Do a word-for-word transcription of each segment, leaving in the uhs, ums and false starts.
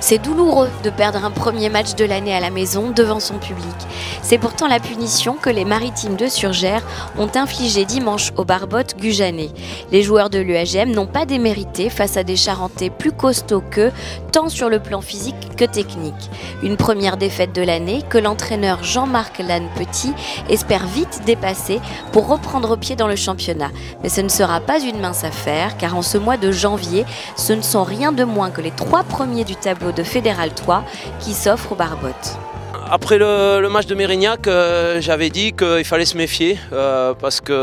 C'est douloureux de perdre un premier match de l'année à la maison devant son public. C'est pourtant la punition que les Maritimes de Surgères ont infligée dimanche au Barbotte Gujanais. Les joueurs de l'U A G M n'ont pas démérité face à des Charentais plus costauds qu'eux, tant sur le plan physique que technique. Une première défaite de l'année que l'entraîneur Jean-Marc Lanne-Petit espère vite dépasser pour reprendre pied dans le championnat. Mais ce ne sera pas une mince affaire, car en ce mois de janvier, ce ne sont rien de moins que les trois premiers du tableau de Fédéral trois qui s'offrent au Barbotte. Après le, le match de Mérignac, euh, j'avais dit qu'il fallait se méfier euh, parce que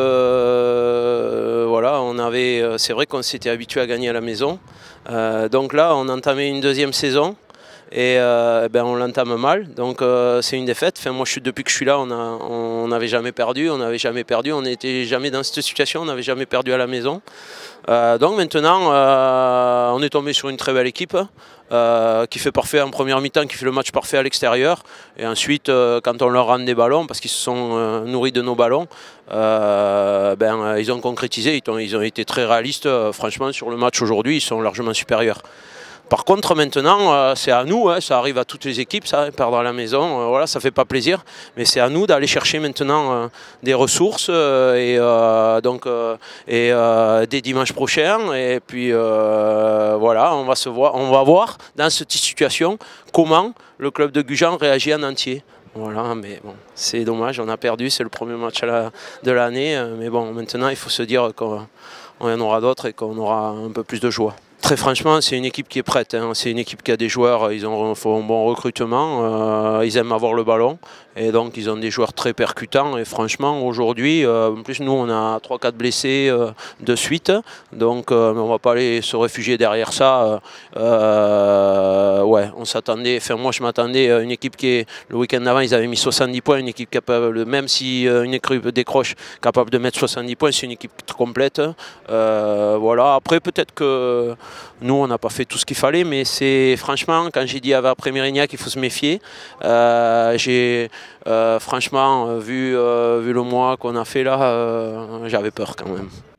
euh, voilà, on avait, c'est vrai qu'on s'était habitué à gagner à la maison. Euh, donc là, on entamait une deuxième saison et euh, ben, on l'entame mal. Donc euh, c'est une défaite. Enfin, moi, je suis, depuis que je suis là, on n'avait jamais perdu, on n'avait jamais perdu, on n'était jamais dans cette situation, on n'avait jamais perdu à la maison. Euh, donc maintenant, euh, on est tombé sur une très belle équipe euh, qui fait parfait en première mi-temps, qui fait le match parfait à l'extérieur. Et ensuite, euh, quand on leur rend des ballons, parce qu'ils se sont euh, nourris de nos ballons, euh, ben, ils ont concrétisé, ils ont, ils ont été très réalistes. Euh, franchement, sur le match aujourd'hui, ils sont largement supérieurs. Par contre, maintenant, euh, c'est à nous, hein, ça arrive à toutes les équipes, ça, perdre à la maison, euh, voilà, ça fait pas plaisir, mais c'est à nous d'aller chercher maintenant euh, des ressources euh, et euh, donc euh, et euh, dès dimanche prochain, et puis euh, voilà, on va se voir, on va voir dans cette situation comment le club de Gujan réagit en entier. Voilà, mais bon, c'est dommage, on a perdu, c'est le premier match la, de l'année, mais bon, maintenant il faut se dire qu'on en aura d'autres et qu'on aura un peu plus de joie. Très franchement, c'est une équipe qui est prête, hein. C'est une équipe qui a des joueurs, ils ont fait un bon recrutement, euh, ils aiment avoir le ballon et donc ils ont des joueurs très percutants et franchement aujourd'hui, euh, en plus nous on a trois quatre blessés euh, de suite, donc euh, on ne va pas aller se réfugier derrière ça. Euh, ouais, on s'attendait, enfin moi je m'attendais à une équipe qui est, le week-end d'avant ils avaient mis soixante-dix points, une équipe capable, même si euh, une équipe décroche, capable de mettre soixante-dix points, c'est une équipe complète. Euh, voilà, après peut-être que nous, on n'a pas fait tout ce qu'il fallait, mais c'est franchement, quand j'ai dit après Mérignac qu'il faut se méfier, euh, j'ai euh, franchement, vu, euh, vu le mois qu'on a fait là, euh, j'avais peur quand même.